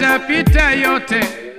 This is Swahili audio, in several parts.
yatapita yote.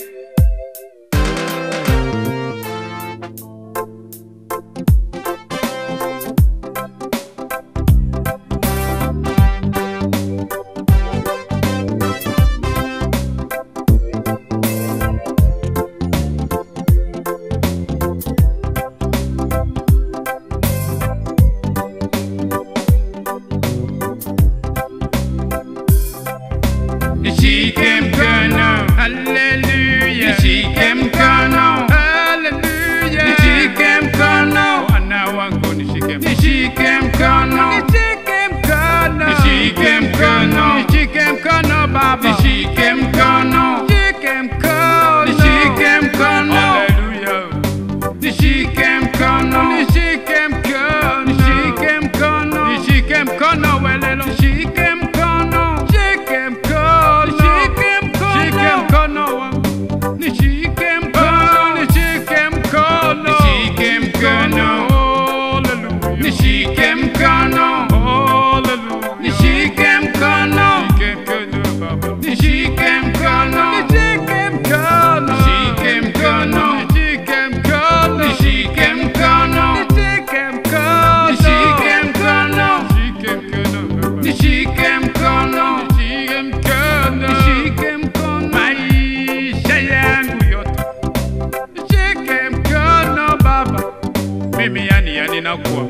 Nishike mkono, haleluya. Nishike mkono, haleluya. Nishike mkono, wana wangu nishike mkono. Nishike mkono, nishike mkono. Nishike mkono, nishike mkono baba. Nishike mkono, nishike mkono. Nishike mkono, haleluya. Nishike mkono, nishike mkono. Nishike mkono, nishike mkono welelo. Nishike mkono, nishike mkono. Nishike mkono wangu. Nishike mkono, nishike mkono. Nishike mkono, haleluya. Nishike mkono, haleluya. Nishike mkono, nishike mkono. Nishike mkono, nishike mkono. Nishike mkono, nishike mkono. Nishike mkono, nishike mkono. Nishike mkono, nishike mkono. Nishike mkono, maisha yangu yote. Nishike mkono baba. Mimi yani nakuwa.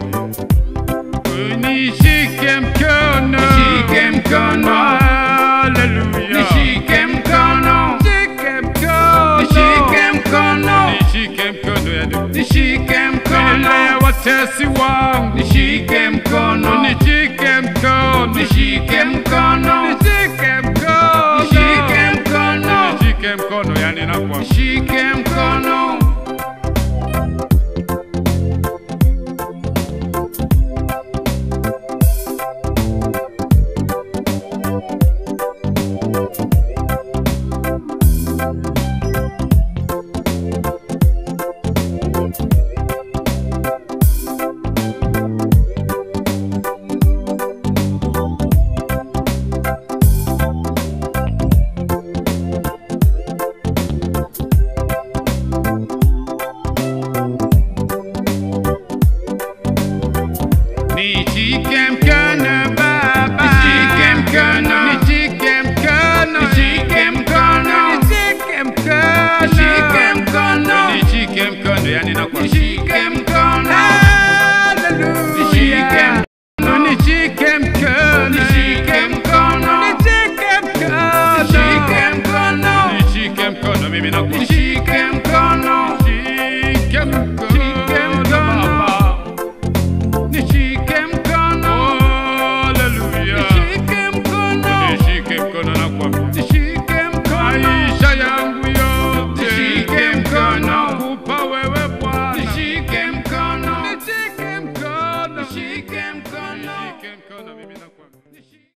Nishike mkono, nishike mkono, haleluya. Nishike mkono, nishike mkono. Nishike mkono, nishike mkono ya Mungu. Nishike mkono ya watesi wangu. Nishike mkono, nishike mkono. Nishike mkono, nishike mkono. Nishike mkono, nishike mkono yani nakuwa. Nishike mkono. Nishike mkono baba. Nishike mkono, nishike mkono. Nishike mkono, nishike mkono. Nishike mkono, nishike mkono yani nakuwa. Nishike mkono, haleluya. Nishike mkono, nishike mkono. Nishike mkono, nishike mkono. Nishike mkono, nishike mkono mimi nakuwa. Nishike mkono, nishike mkono. Nishike mkono baba. Nishike mkono, haleluya. Nishike mkono, nishike mkono nakwambia. Nishike mkono, maisha yangu yote. Nishike mkono, kupa wewe Bwana. Nishike mkono, nishike mkono. Nishike mkono, nishike mkono mimi nakwambia.